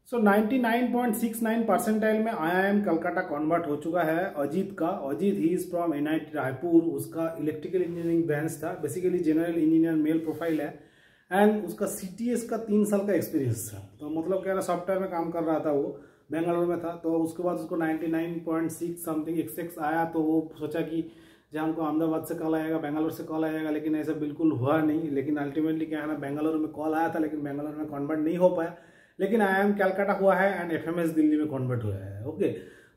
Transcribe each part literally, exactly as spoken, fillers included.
सो ninety nine point six nine percentile में I I M Calcutta convert हो चुका है अजीत का। Ajit he is from N I T Raipur. उसका इलेक्ट्रिकल इंजीनियरिंग ब्रांच था, basically general engineer male profile है एंड उसका सी टी एस का तीन साल का एक्सपीरियंस था। तो मतलब क्या ना सॉफ्टवेयर में काम कर रहा था, वो बेंगलोर में था। तो उसके बाद उसको ninety nine point six something X X आया। तो वो सोचा कि जहाँ हमको अहमदाबाद से कॉल आएगा, बेंगलोर से कॉल आएगा, लेकिन ऐसा बिल्कुल हुआ नहीं। लेकिन अल्टीमेटली क्या है ना, बेंगलोर में कॉल आया था लेकिन बेंगलोर में कन्वर्ट नहीं हो पाया। लेकिन आई एम कलकत्ता हुआ है and F M S Delhi में कन्वर्ट हुआ है। ओके,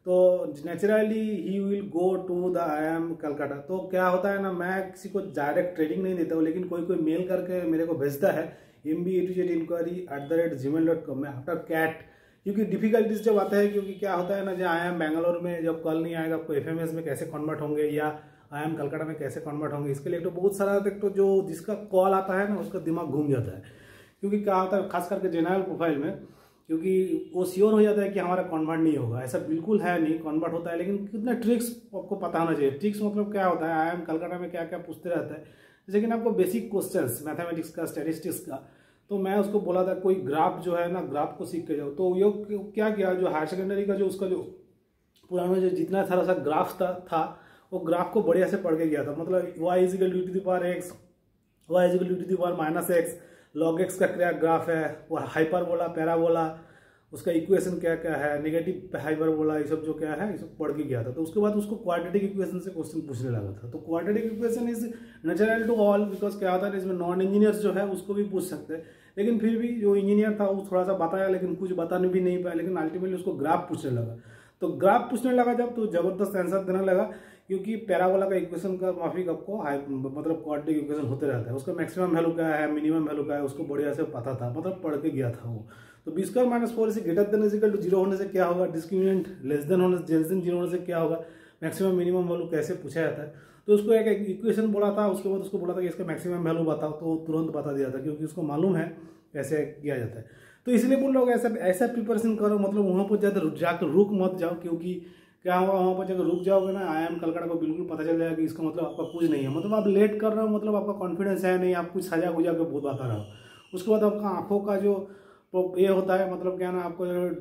तो naturally he will go to the I M Calcutta. तो क्या होता है ना, मैं किसी को डायरेक्ट ट्रेनिंग नहीं देता हूँ, लेकिन कोई कोई मेल करके मेरे को भेजता है M B A to Z inquiry at the rate Gmail dot com में आफ्टर कैट। क्योंकि डिफिकल्टीज जब आता है, क्योंकि क्या होता है ना, जो आई एम बेंगलोर में जब कॉल नहीं आएगा आपको एफ एम एस में कैसे कन्वर्ट होंगे या आई एम कलकत्ता में कैसे कन्वर्ट होंगे, इसके लिए तो बहुत सारा एक तो जो जिसका कॉल आता है ना उसका दिमाग घूम जाता है। क्योंकि क्या होता है खास करके जनरल प्रोफाइल में, क्योंकि वो श्योर हो जाता है कि हमारा कन्वर्ट नहीं होगा। ऐसा बिल्कुल है नहीं, कन्वर्ट होता है, लेकिन कितना ट्रिक्स आपको पता होना चाहिए। ट्रिक्स मतलब क्या होता है, आई एम कलकत्ता में क्या क्या पूछते रहता है, जैसे कि आपको बेसिक क्वेश्चंस मैथमेटिक्स का, स्टैटिस्टिक्स का। तो मैं उसको बोला था कोई ग्राफ जो है ना, ग्राफ को सीख के जाओ। तो ये क्या किया, जो हायर सेकेंडरी का जो उसका जो पुराना जो जितना सारा सा ग्राफ था, था वो ग्राफ को बढ़िया से पढ़ के गया था। मतलब Y equal to the power X, Y equal to the power minus X, log X का क्या ग्राफ है, वो हाइपरबोला, पैराबोला, उसका इक्वेशन क्या क्या है, नेगेटिव हाइपरबोला, ये सब जो क्या है ये सब पढ़ के गया था। तो उसके बाद उसको क्वाड्रेटिक इक्वेशन से क्वेश्चन पूछने लगा था। तो quadratic equation is natural to all, because क्या होता है इसमें नॉन इंजीनियर्स जो है उसको भी पूछ सकते हैं। लेकिन फिर भी जो इंजीनियर था वो थोड़ा सा बताया, लेकिन कुछ बताने भी नहीं पाया। लेकिन अल्टीमेटली उसको ग्राफ पूछने लगा। तो ग्राफ पूछने लगा जब, तो जबरदस्त आंसर देने लगा, क्योंकि पैराबोला का इक्वेशन का माफिक आपको मतलब क्वाड्रेटिक इक्वेशन होते रहता है। उसका मैक्सिमम वैल्यू क्या है, मिनिमम वैल्यू क्या है, उसको बढ़िया से पता था, मतलब पढ़ के गया था वो। तो बी स्क्वायर माइनस फोर से greater than equal to zero होने से क्या होगा, डिस्क्रिमिनेंट लेस देन होने लेस देन जीरो होने से क्या होगा, मैक्सिमम मिनिमम वैल्यू कैसे पूछा जाता है। तो उसको एक इक्वेशन बोला था, उसके बाद उसको बोला था कि इसका मैक्सिमम वैल्यू बताओ, तो तुरंत बता दिया था, क्योंकि उसको मालूम है कैसे किया जाता है। तो इसलिए बोल रहा हूँ ऐसा ऐसा प्रिपरेशन करो, मतलब वहाँ पर ज़्यादा जाकर रुक मत जाओ। क्योंकि क्या होगा, वहाँ पर जब रुक जाओगे ना, आई एम कलकत्ता को बिल्कुल पता चल जाएगा कि इसका मतलब आपका कुछ नहीं है, मतलब आप लेट कर रहे हो, मतलब आपका कॉन्फिडेंस है नहीं, आप कुछ सजा गुजा के बहुत बता रहे हो। उसके बाद आपका आंखों का जो ये होता है, मतलब क्या ना, आपको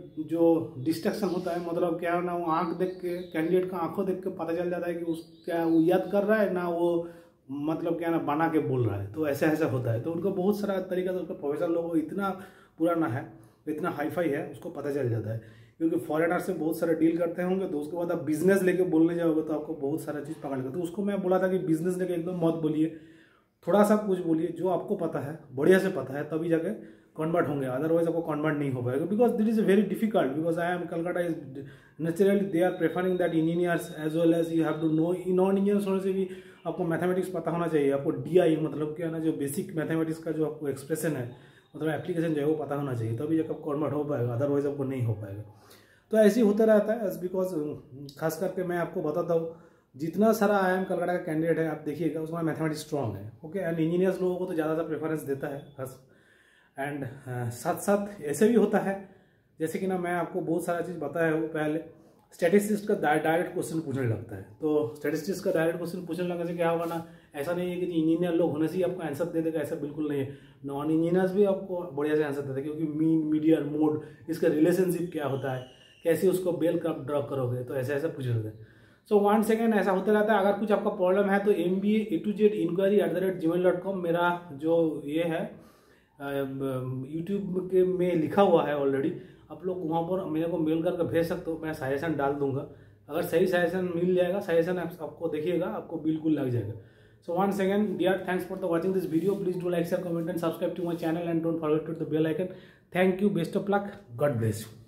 जो डिस्ट्रक्शन होता है, मतलब क्या ना, वो आंख देख के, कैंडिडेट का आंखों देख के पता चल जाता है कि उस क्या वो याद कर रहा है ना, वो मतलब क्या ना बना के बोल रहा है। तो ऐसा ऐसा होता है। तो उनको बहुत सारा तरीका से, उसका प्रोफेसर लोगों इतना पुराना है, इतना हाईफाई है, उसको पता चल जाता है। क्योंकि फॉरेनर से बहुत सारे डील करते होंगे, तो उसके बाद आप बिजनेस लेके बोलने जाओगे तो आपको बहुत सारा चीज़ पकड़ लेगा। तो उसको मैं बोला था कि बिजनेस लेके एकदम मत बोलिए, थोड़ा सा कुछ बोलिए जो आपको पता है, बढ़िया से पता है, तभी जाके कन्वर्ट होंगे, अदरवाइज आपको कन्वर्ट नहीं हो पाएगा। Because it is very difficult, because I M Calcutta is naturally they are preferring that engineers as well as you have to know. Non engineers होने से भी आपको मैथमेटिक्स पता होना चाहिए, आपको डी आई मतलब क्या ना, जो बेसिक मैथमेटिक्स का जो आपको एक्सप्रेशन है, मतलब एप्लीकेशन जो है वो पता होना चाहिए, तभी जब कन्वर्ट हो पाएगा, अदरवाइज आपको नहीं हो पाएगा। तो ऐसे ही होता रहता है, एज बिकॉज खास करके मैं आपको बताता हूँ, जितना सारा आई एम कलकत्ता का कैंडिडेट है आप देखिएगा, उसमें मैथमेटिक्स स्ट्रॉन्ग है। ओके, एंड इंजीनियर्स लोगों को तो ज़्यादा प्रेफरेंस देता है खास। एंड uh, साथ साथ ऐसे भी होता है, जैसे कि ना मैं आपको बहुत सारा चीज़ बताया है, वो पहले स्टैटिस्टिक्स का डायरेक्ट क्वेश्चन पूछने लगता है। तो स्टैटिस्टिक्स का डायरेक्ट क्वेश्चन पूछने लगने से क्या होगा ना, ऐसा नहीं है कि इंजीनियर लोग होने से ही आपको आंसर दे देगा, ऐसा बिल्कुल नहीं है। नॉन इंजीनियर्स भी आपको बढ़िया से आंसर देते हैं, क्योंकि मीन, मीडियन, मोड, इसका रिलेशनशिप क्या होता है, कैसे उसको बेल कब ड्रॉ करोगे, तो ऐसे ऐसा पूछ रहे थे। सो वन सेकेंड ऐसा होता रहता है। अगर कुछ आपका प्रॉब्लम है तो M B A to Z inquiry at the rate Gmail dot com मेरा जो ये है यूट्यूब के में लिखा हुआ है ऑलरेडी, आप लोग वहाँ पर मेरे को मेल करके भेज सकते हो, मैं सजेशन डाल दूंगा। अगर सही सजेशन मिल जाएगा, सजेशन आपको देखिएगा, आपको बिल्कुल लग जाएगा। So one second dear, thanks for the watching this video, please do like, share, comment and subscribe to my channel and don't forget to the bell icon. Thank you, best of luck, God bless you.